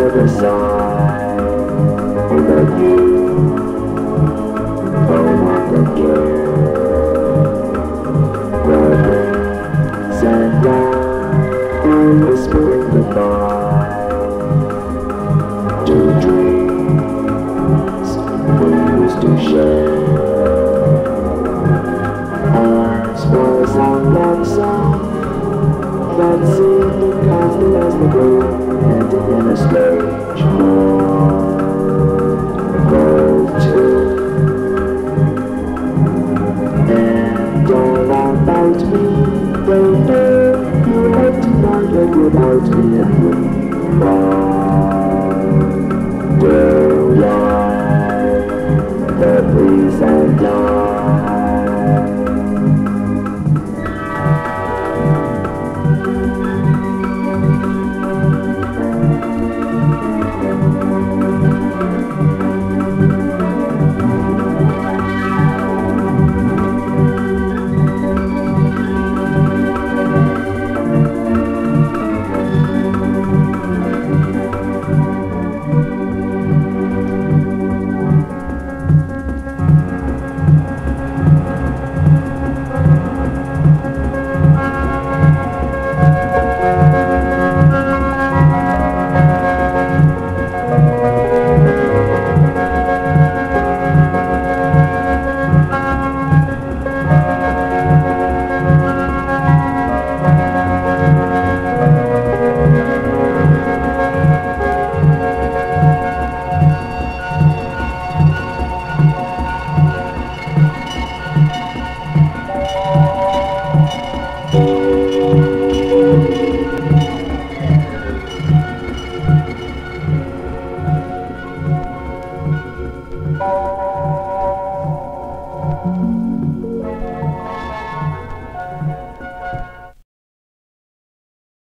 the side that you no longer care. The winds and light are whispering goodbye to dreams we used to share. Ours was a long song that seemed constant as the blue, ending in a strange world too. And all about me, they know you had to not live without me, and we wonder why the breeze and dawn.